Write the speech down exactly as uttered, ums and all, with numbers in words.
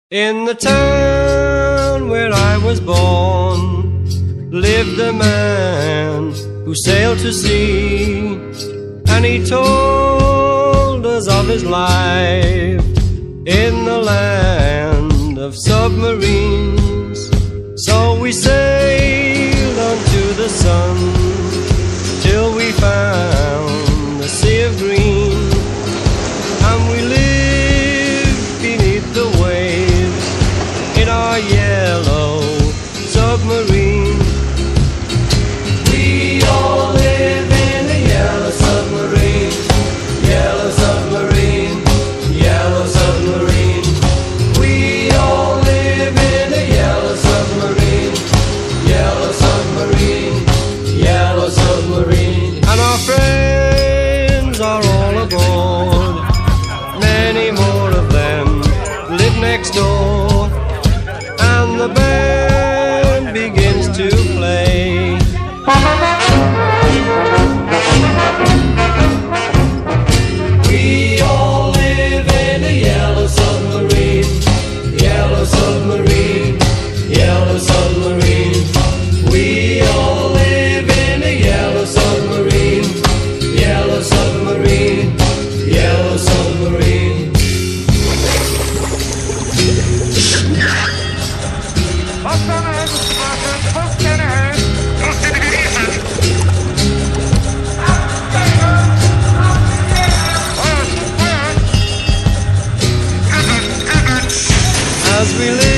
In the town where I was born lived a man who sailed to sea, and he told us of his life in the land of submarines. So we sailed unto the sun till we found the sea of green, and we lived beneath the waves in our yellow submarine. We all live in a yellow submarine, yellow submarine, yellow submarine. We all live in a yellow submarine, yellow submarine, yellow submarine. And our friends are all aboard, many more of them live next door, and the band begins to play. We all live in a yellow submarine, yellow submarine, yellow submarine. We all live in a yellow submarine, yellow submarine, yellow submarine. As we live